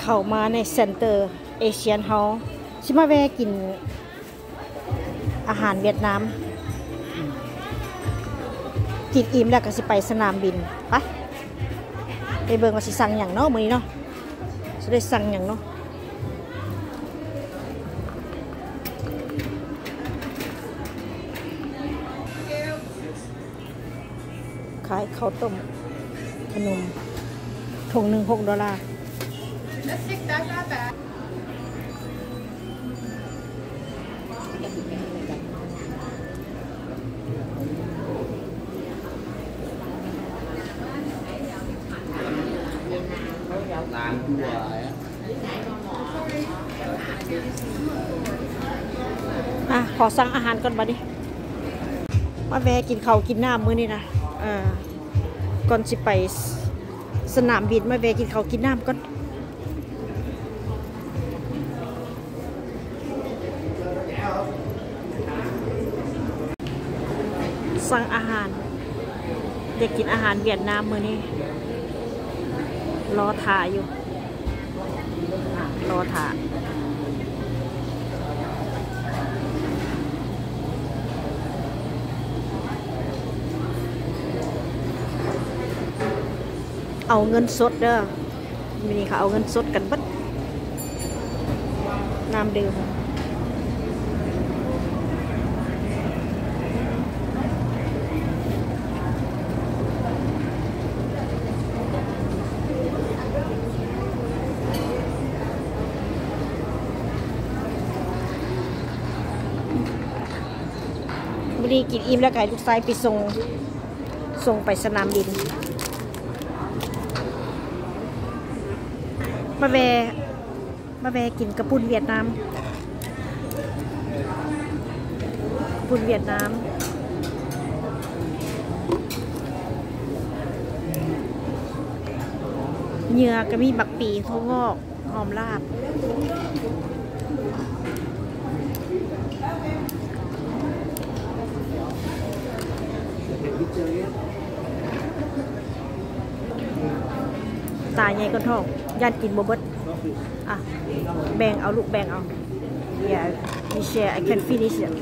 เข้ามาในเซ็นเตอร์เอเชียนเฮาส์สิมาแวะกินอาหารเวียดนามกินอิ่มแล้วก็สิไปสนามบินไปเบิ่งว่าสิสั่งหยังเนาะมื้อนี้เนาะสิได้สั่งหยังเนาะขายข้าวต้มขนมถุงหนึ่ง$6ขอสั่งอาหารก่อนบัดนี้มาแวะกินข้าวกินน้ำมื้อนี้นะก่อนสิไปสนามบินมาแวะกินข้าวกินน้ำก่อนสั่งอาหารเด็กกินอาหารเวียดนามมื้อนี้รอถ่ายอยู่รอถ่ายเอาเงินสดเด้อมินี่ค่ะเอาเงินสดกันบัดน้ำดื่มมินี่กินอิ่มแล้วไก่ลูกชายไปส่งไปสนามบินมาแวกินกระปุ่นเวียดนามเนื้อก็มีบักปีถั่วงอกหอมลาบตาใหญ่ก้นท้องย่านกินบ่เบิดแบ่งเอาลูกแบ่งเอา yeah we share I can finish it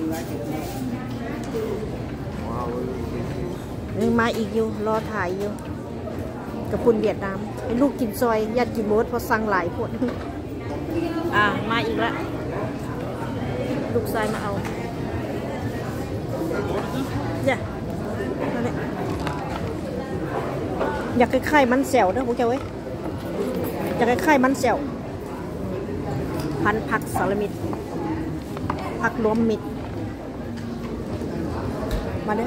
ยังมาอีกอยู่รอถ่ายอยู่กับปุ่นเวียดนามให้ลูกกินซอยย่านกินบ่เบิดเพราะสั่งหลายคนมาอีกแล้วลูกชายมาเอาเนี่ยอยากคล้ายๆมันแซวเด้อพวกเจ้าเว้ยอยากคล้ายๆมันแซวพันผักสารมิตรผักรวมมิตรมาเด้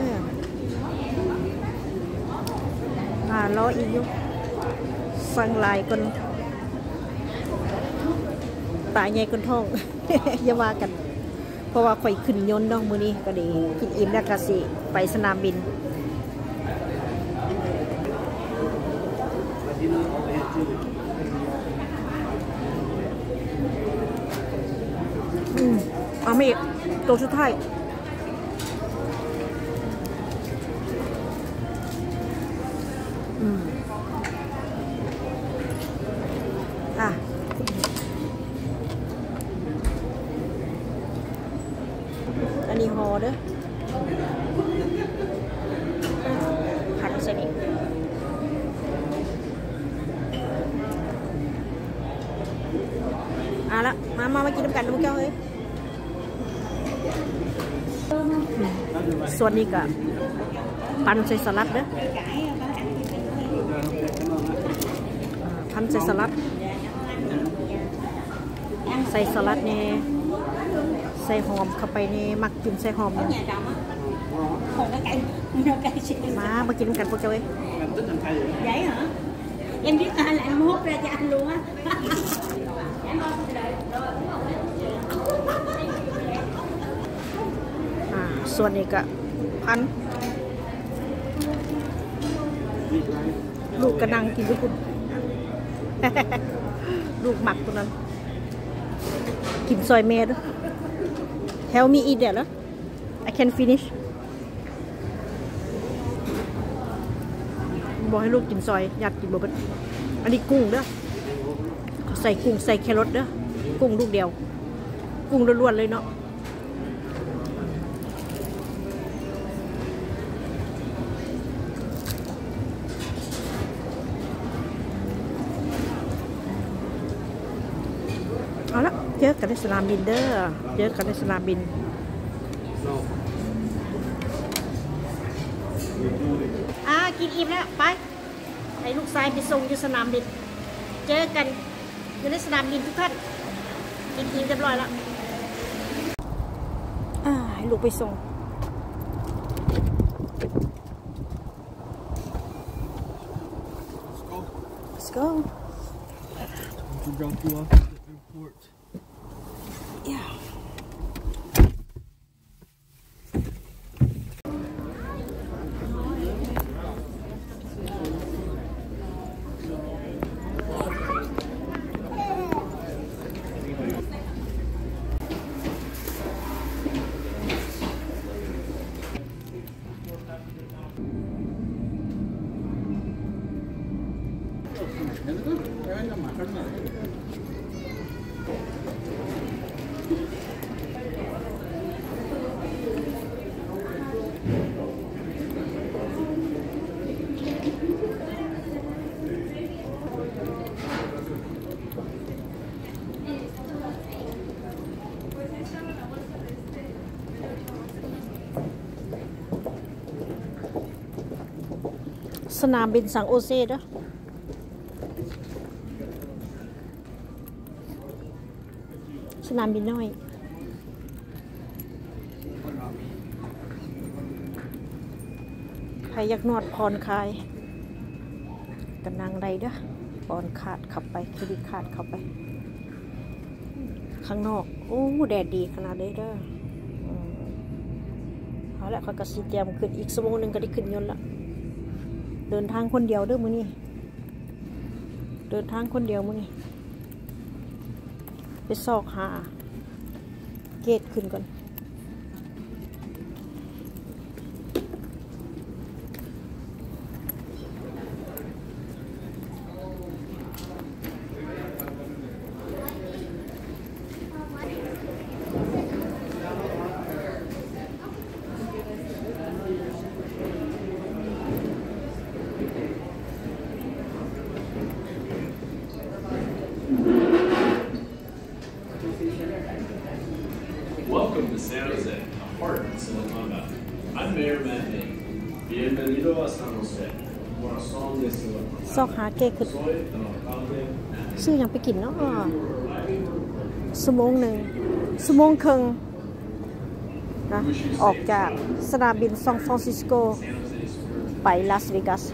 อรออีกอยู่สั่งลายคนตายใหญ่คนท้อง อย่าว่ากันเพราะว่าข่อยขึ้นยนต์เนาะมื้อนี้ก็ดีกินอิ่มแล้วก็สิไปสนามบินเอาไม่ตัวสุดท้ายอันนี้ห่อเด้อผัดใส่นี่ละมากินน้ำกันลูกแก้วเฮ้ยส่วนนี้ก็พันใส่สลัดเด้อพันใส่สลัดนี่ใส่หอมเข้าไปนี่มักกินใส่หอมเนี่ยมากินกันพวกเจ้าเอ้ย vậy hả em biết ta lại mốt ra cho anh luôn á ส่วนนี้ก็พันลูกกระนังกินด้วยคุณ ลูกหมักคนนั้นกินซอยเมด Help me eat that เหรอ I can finish บอกให้ลูกกินซอยอยากกินบะเบิ้ลอันนี้กุ้งเด้อใส่กุ้งใส่แครอทเด้อกุ้งลูกเดียวกุ้งล้วนๆเลยเนาะเอาละเจอกันในสนามบินเด้อเจอกันในสนามบินกินอิ่มแล้วไปให้ลูกชายไปส่งอยู่สนามบินเจอกันอยู่ในสนามบินทุกท่านกินอิ่มเรียบร้อยแล้วให้ลูกไปส่ง Let's go To drop you off at the airport. Yeahสนามบินสังโอเซ่เด้อสนามบินน้อยใครอยากนวดผ่อนคลายกันนางใดเด้อผ่อนขาดขับไปเครดิตขาดขับไปข้างนอกโอ้แดดดีขนาดเลยเด้อเอาละเขาก็สิเตรียมขึ้นอีกชั่วโมงนึงก็ได้ขึ้นยนต์ละเดินทางคนเดียวเด้อมื้อนี้เดินทางคนเดียวมื้อนี้ไปซอกหาเกตขึ้นก่อน Welcome to San Jose, the heart of Silicon Valley. I'm Mayor Matt May. Bienvenido a San Jose, corazón de Silicon Valley. ซอกหาเกตขึ้น Soy el alcalde Matt. ซื้อยังไปกินเนาะชั่วโมงหนึ่งชั่วโมงครึ่งนะออกจากสนามบินซานฟรานซิสโกไปลาสเวกัส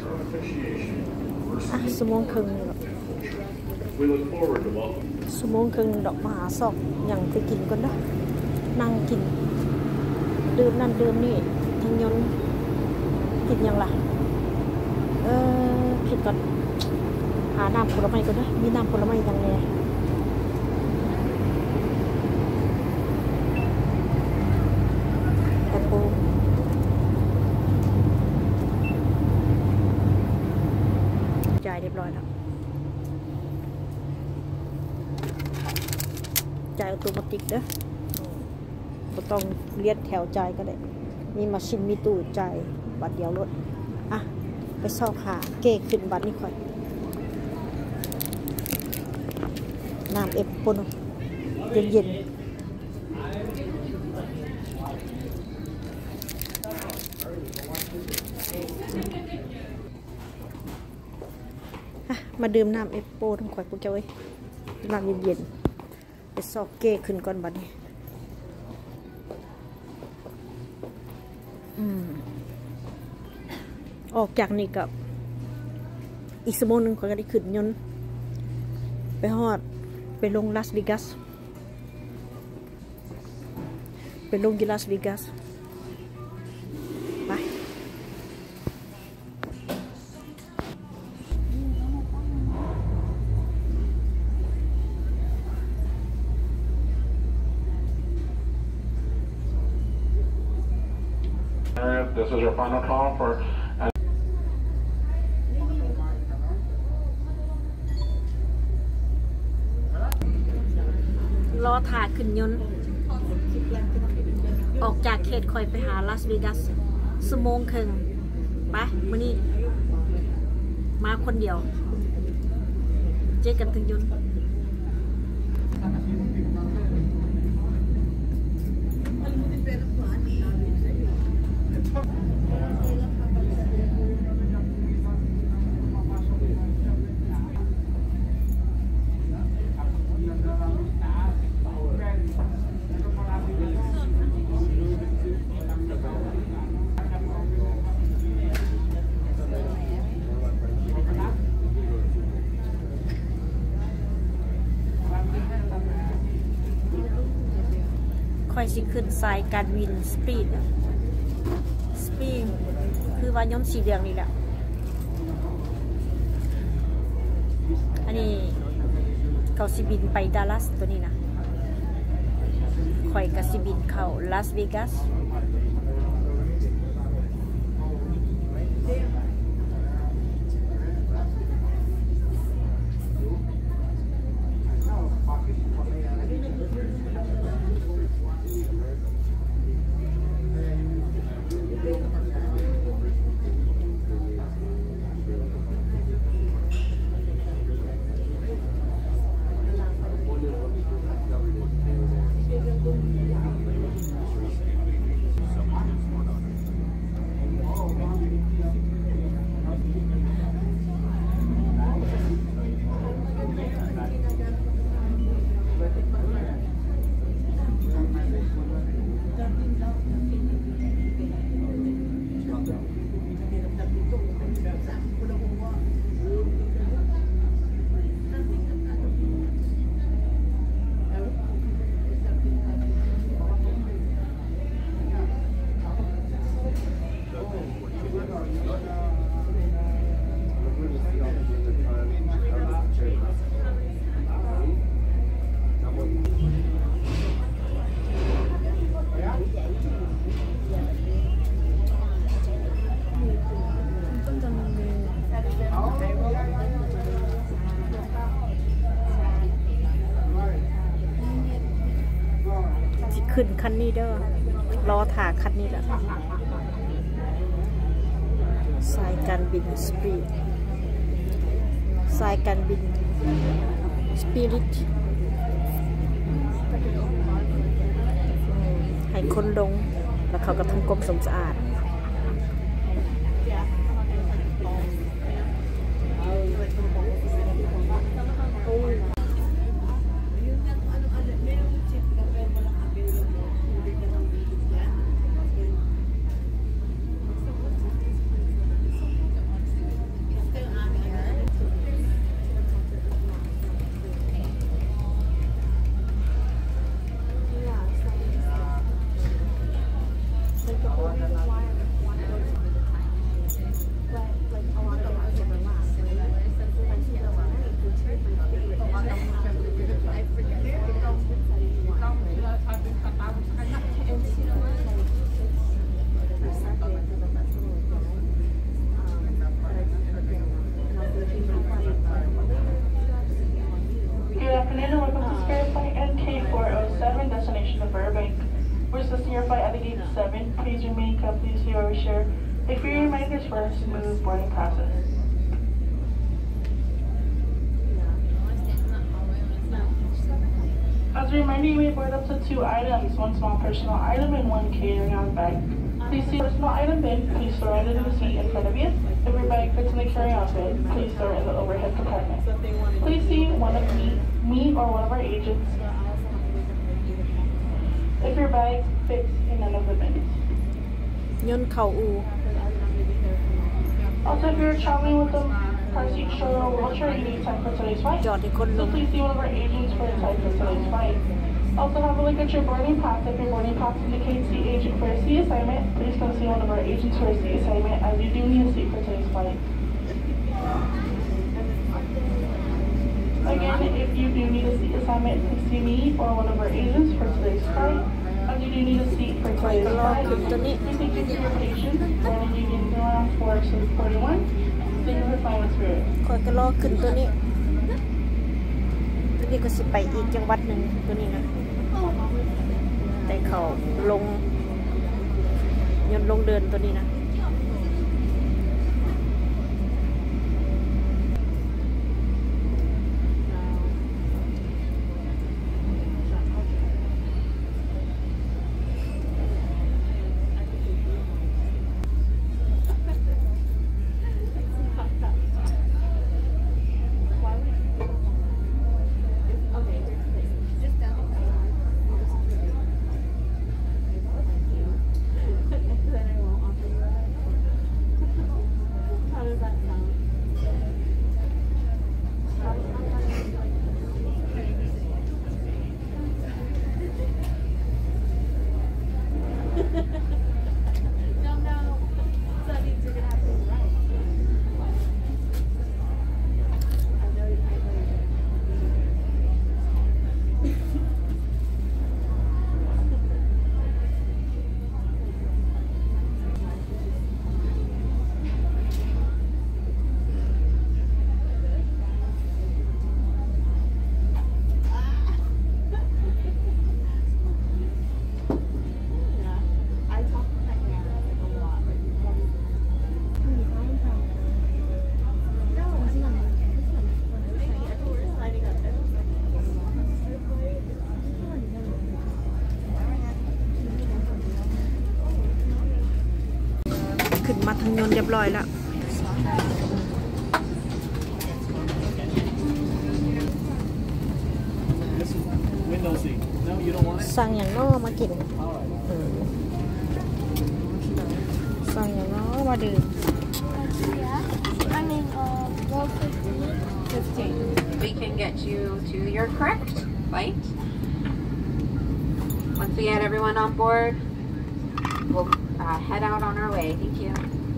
ชั่วโมงครึ่ง We look forward to welcoming ชั่วโมงครึ่งดอกมหาซอกยังไปกินก่อนนะนั่งกินดื่มนั่นดื่มนี่ทั้งยนต์กินยังล่ะคิดก่อนหาน้ำผลไม้ก่อนนะมีน้ำผลไม้ยังไงแอปเปิ้ลจ่ายเรียบร้อยแล้วจ่ายอัตโนมัติเด้อก็ต้องเลียนแถวจ่ายก็ได้มีมาชินมีตู้จ่ายบัตรเดียวรถไปซอกหาเก้ขึ้นบัตรนี่ค่อยน้ำเอฟปนเย็นมาดื่มน้ำเอฟโปทั้งข่อยกูเจ้าเอ้ยน้ำเย็นไปซอกเก้ขึ้นก่อนบัดนี้ออกจากนี่กับอีกชั่วโมงนึงข่อยก็ได้ขึ้นยนต์ไปฮอดไปลงลาสเวกัสไปลงที่ลาสเวกัสไป This is your final call for อรอถ่าขึ้นยนต์ออกจากเขตคอยไปหาลาสเวกัสชั่วโมงครึ่งไปมื้อนี้มาคนเดียวเจอกันถึงยนต์ค่อยสิขึ้นสายการวินสปีดคือว่ายนต์สีเหลืองนี่แหละอันนี้เขาสิบินไปดัลลัสตัวนี้นะค่อยกับสิบินเข้าลาสเวกัสขึ้นคันนี้เด้อรอถ่าคันนี้แหละสายการบินสปีดสายการบินสปิริตให้คนลงแล้วเขาก็ทำกรมสมสะอาด Please remain company to your share. Thank you for your reminders for a smooth boarding process. As a reminder, you may board up to 2 items, 1 small personal item and 1 carry-on bag. Please see your personal item bin, please store it in the seat in front of you. If your bag fits in the carry-on bin, please store it in the overhead compartment. Please see one of me or one of our agents if your bag fits in none of the bins. ยนต์เข่าอู Also, if you're traveling with a car seat, stroller, or wheelchair, you need time for today's flight. จอดให้คนล So ง please see one of our agents for a time for today's flight. Also, have a look at your boarding pass. If your boarding pass indicates the agent for a seat assignment, please come see one of our agents for a seat assignment, as you do need a seat for today's flight. Again, if you do need a seat assignment, please see me or one of our agents for today's flight. As you do need a seat for today's flight, we thank you for your patience. Morning Union Around 441. Thank you for flying with Spirit. คอยก็รอขึ้นตัวนี้นี่ก็สิไปอีกจังหวัดหนึ่งตัวนี้นะแต่เขาลงยนต์ลงเดินตัวนี้นะขึ้นมาทางยนต์เรียบร้อยแล้วสั่งอย่างน้อมากินสั่งอย่างน้อมาดื่ม We can get you to your correct flight. Once we get everyone on board, we'll head out on our way. Thank you.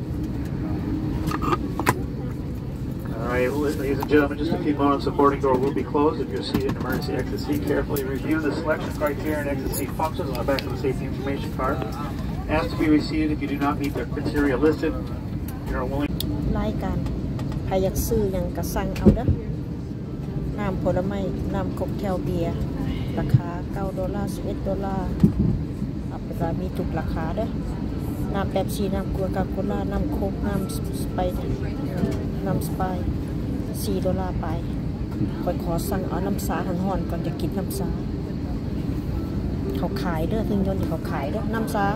All right, ladies and gentlemen, just a few moments. The boarding door will be closed. If you're seated in emergency exit seat, carefully review the selection criteria and exit seat functions on the back of the safety information card. Ask to be reseated if you do not meet the criteria listed. You're willing. รายการใครอยากซื้ออย่างกระสั่งเอาเด้อน้ำผลไม้น้ำค็อกเทลเบียร์ราคา$9 $11เอาไปว่ามีทุกราคาเด้อน้ำเป๊ปซี่น้ำโคคาๆน้ำโค้กน้ำสไปร์น้ำสไปร์$4ไปขอสั่งเอาน้ำสาห่อนๆก่อนจะกินน้ำสาเขาขายเด้อถึงยนต์เขาขายเด้อน้ำสา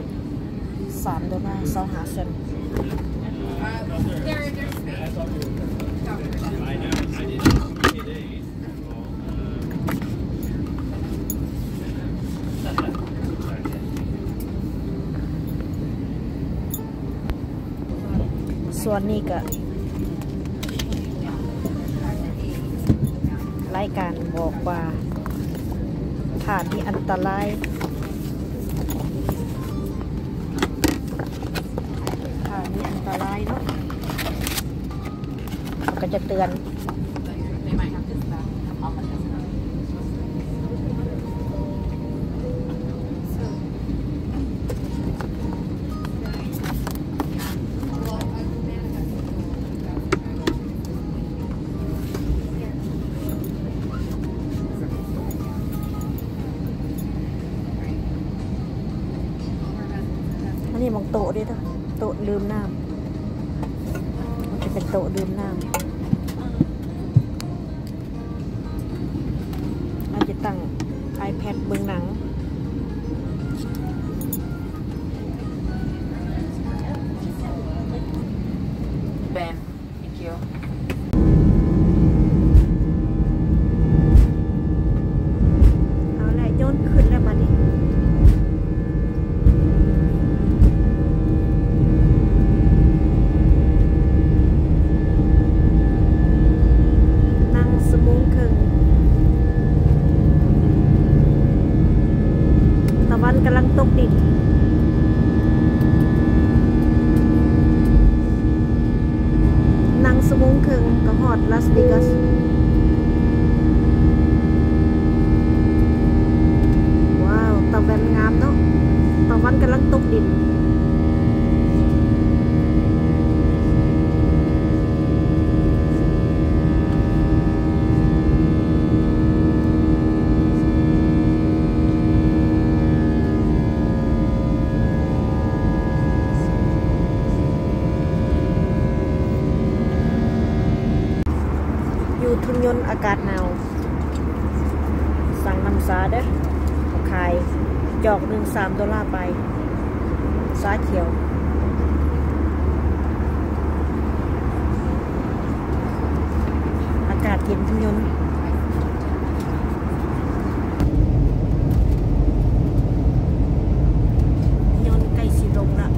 $3.25 เซนต์ส่วนนี้ก็รายการบอกว่าถ้ามีอันตรายเนาะก็จะเตือน อันนี้มองโต๊ะด้วยนะโต๊ะลืมน้ำมันจะเป็นโต๊ะลืมน้ำเราจะตั้ง iPad เบื้องหนัง Ben, thank you. เอาแหละโยนขึ้นแล้วมาดินั่งสมุงครึ่งน้ำซาเด้อขายจอกหนึ่ง$3ไปซาเขียวอากาศเย็นทั้งยนต์ใกล้สิลงละ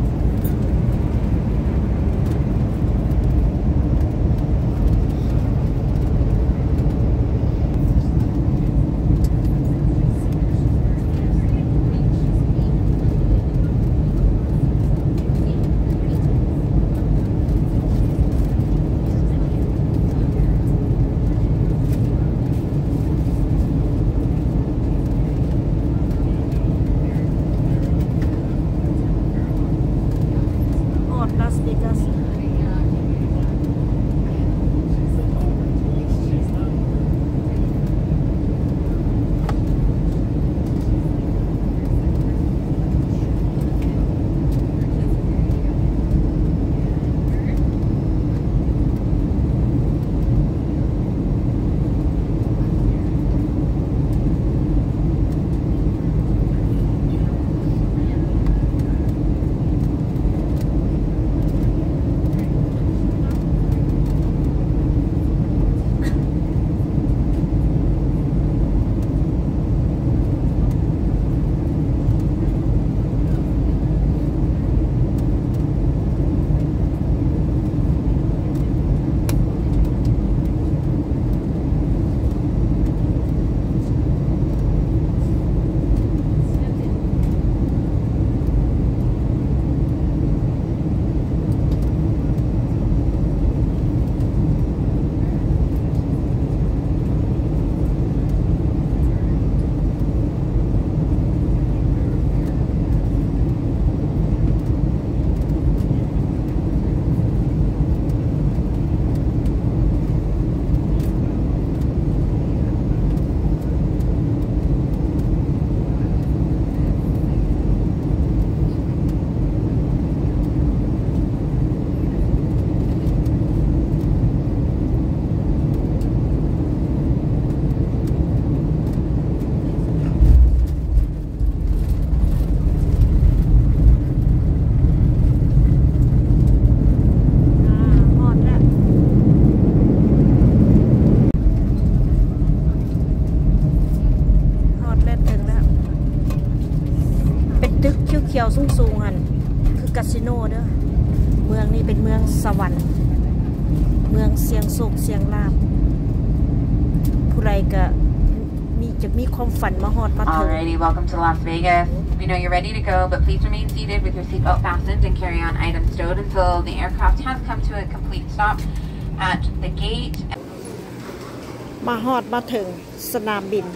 เขียวสูงๆหันคือคาสิโนเด้อเมืองนี้เป็นเมืองสวรรค์เมืองเสียงโศกเสียงลาบผู้ใดก็จะมีความฝันมาฮอดมาถึง Alrighty, welcome to Las Vegas. We know you're ready to go, but please remain seated with your seatbelt fastened and carry on items stowed until the aircraft has come to a complete stop at the gate. มาฮอดมาถึงสนามบิน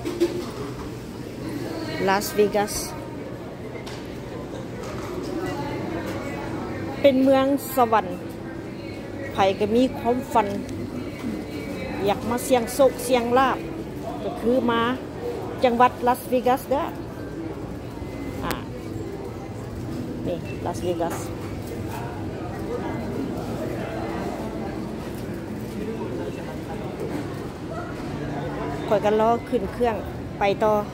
ลาสเวกัสเป็นเมืองสวรรค์ไผก็มีความฝันอยากมาเสี่ยงโชคเสี่ยงลาภก็คือมาจังหวัดลาสเวกัสเด้อนี่ลาสเวกัสข่อยกันล้อขึ้นเครื่องไปต่อ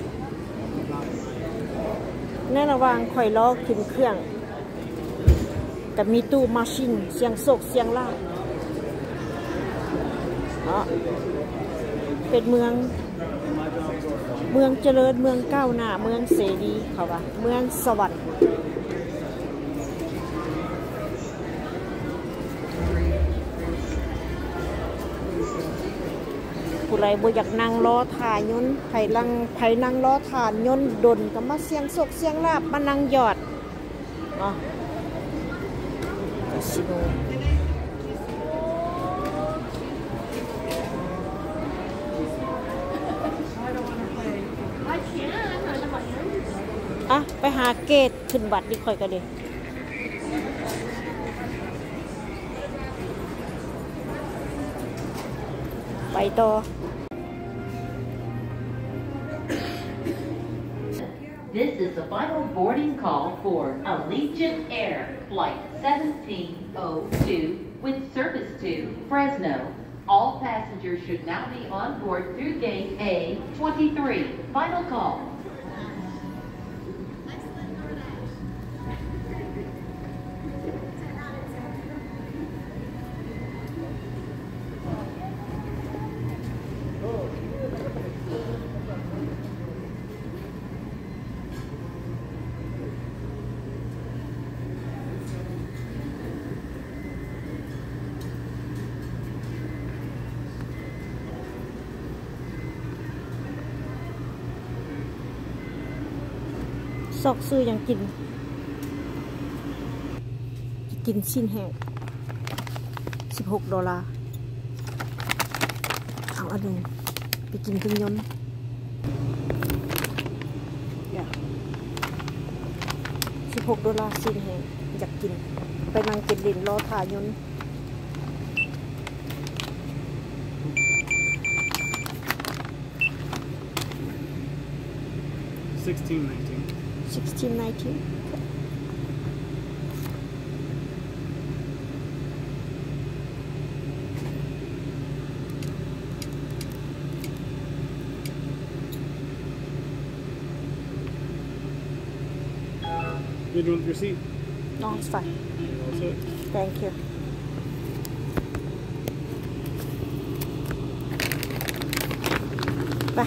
ในระหว่างข่อยล้อขึ้นเครื่องก็มีตู้มาชินเสียงโศกเสียงลาภเป็นเมืองเจริญเมืองก้าวหน้าเมืองเสรีเขาว่าเมืองสวรรค์ผู้ใดบ่อยากนั่งล้อถ่ายนต์ไผนั่งล้อถ่านยนต์ดนก็มาเสียงโศกเสียงลาภมานั่งหยอดเนาะคาสิโนไปหาเกตขึ้นบัตรดีค่อยกันดิไปต่อ This is the final boarding call for Allegiant Air Flight 1702 with service to Fresno. All passengers should now be on board through gate A23. Final call. ซอกซื้อยังกินชิ้นแห้ง$16เอาอันนึงไปกินเครื่องยนต์$16ชิ้นแห้งอยากกินไปนั่งกินดินรอถ่ายนต์16.19 Good one with your seat. No, it's fine. All set. Thank you. ไป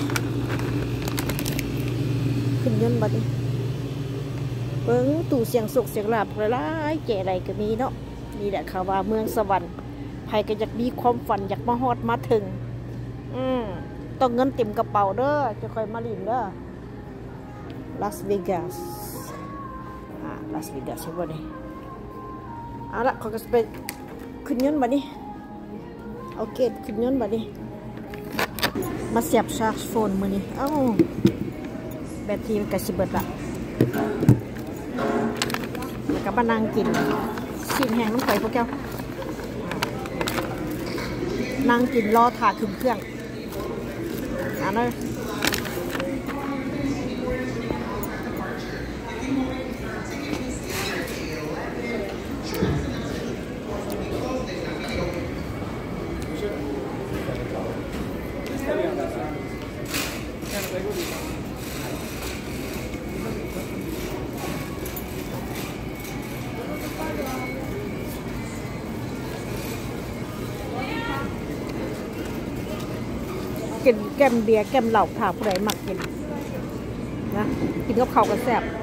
ขึ้นยนต์บัดนี้เบิ้งตู่เสียงสุกเสียงหลับหลายๆแก่อะไรก็มีเนาะนี่แหละค่ะว่าเมืองสวรรค์ใครก็อยากมีความฝันอยากมาฮอดมาถึงต้องเงินเต็มกระเป๋าเด้อจะค่อยมาลินเด้อลาสเวกัสลาสเวกัสใช่ป่ะนี่เอาละเขาก็จะไปขึ้นยนต์บัดนี้เอาเกตขึ้นยนต์บัดนี้มาเสียบชาร์จโฟนมือนี้เอ้าแบตทีมกระสิบเบิดละแล้วก็มานั่งกินชิ้นแห้งน้ำไก่พวกแก้วนั่งกินรอถ่าขึ้นเครื่องเลยกินแก้มเบียร์แก้มเหล้าค่ะผู้ใดมักกินนะกินกับข้าวกันแซ่บ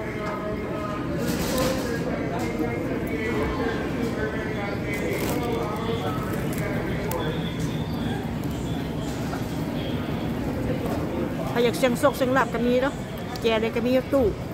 ถ้าอยากเสียงโศกเสียงหลับก็มีเนาะแจเลยก็มีตู้